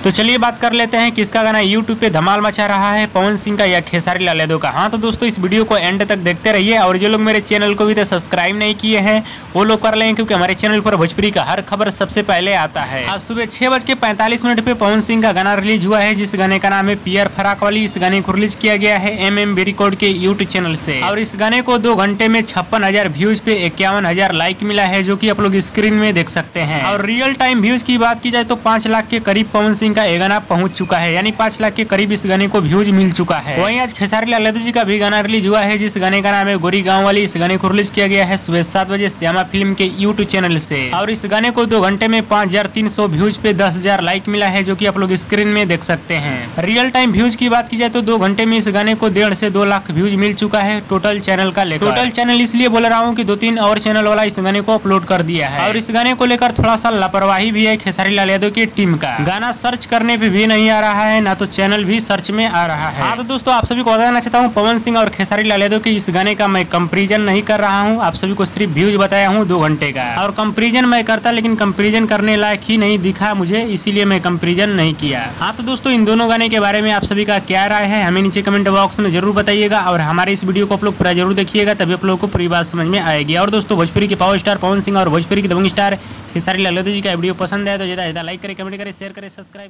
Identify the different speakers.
Speaker 1: तो चलिए बात कर लेते हैं किसका गाना यूट्यूब पे धमाल मचा रहा है, पवन सिंह का या खेसारी लाल यादव का। हाँ तो दोस्तों इस वीडियो को एंड तक देखते रहिए और जो लोग मेरे चैनल को भी तो सब्सक्राइब नहीं किए हैं वो लोग कर लें, क्योंकि हमारे चैनल पर भोजपुरी का हर खबर सबसे पहले आता है। आज सुबह 6:45 पे पवन सिंह का गाना रिलीज हुआ है, जिस गाने का नाम है पियर फराक वाली। इस गाने को रिलीज किया गया है MM रिकॉर्ड के यूट्यूब चैनल से और इस गाने को 2 घंटे में 56,000 व्यूज पे 51,000 लाइक मिला है, जो कि आप लोग स्क्रीन में देख सकते हैं। और रियल टाइम व्यूज की बात की जाए तो 5 लाख के करीब पवन सिंह का ये गाना पहुंच चुका है, यानी 5 लाख के करीब इस गाने को व्यूज मिल चुका है। वहीं आज खेसारी लाल यादव जी का भी गाना रिलीज हुआ है, जिस गाने का नाम है गोरी गाँव वाली। इस गाने को रिलीज किया गया है सुबह 7 बजे श्यामा फिल्म के यूट्यूब चैनल से और इस गाने को 2 घंटे में 5,300 व्यूज पे 10,000 लाइक मिला है, जो कि आप लोग स्क्रीन में देख सकते हैं। रियल टाइम व्यूज की बात की जाए तो 2 घंटे में इस गाने को 1.5 से 2 लाख व्यूज मिल चुका है टोटल चैनल का लेकर। टोटल चैनल इसलिए बोल रहा हूँ कि 2-3 और चैनल वाला इस गाने को अपलोड कर दिया है और इस गाने को लेकर थोड़ा सा लापरवाही भी है खेसारी लाल यादव की टीम का। गाना सर्च करने पे भी नहीं आ रहा है, ना तो चैनल भी सर्च में आ रहा है। हाँ तो दोस्तों आप सभी को बताना चाहता हूँ पवन सिंह और खेसारी लाल यादव के इस गाने का मैं कंपैरिजन नहीं कर रहा हूँ, आप सभी को सिर्फ व्यूज बताया हूँ 2 घंटे का। और कंपैरिजन मैं करता लेकिन कंपैरिजन करने लायक ही नहीं दिखा मुझे, इसीलिए मैं कंपैरिजन नहीं किया। हाँ तो दोस्तों इन दोनों गाने के बारे में आप सभी का क्या राय है हमें नीचे कमेंट बॉक्स में जरूर बताइएगा और हमारे इस वीडियो को आप लोग पूरा जरूर देखिएगा, तभी आप लोगों को पूरी बात समझ में आएगी। और दोस्तों भोजपुरी के पावर स्टार पवन सिंह और भोजपुरी के दबंग स्टार खेसारी लाल यादव जी का वीडियो पसंद है तो ज्यादा लाइक करें, कमेंट करें, शेयर करें, सब्सक्राइब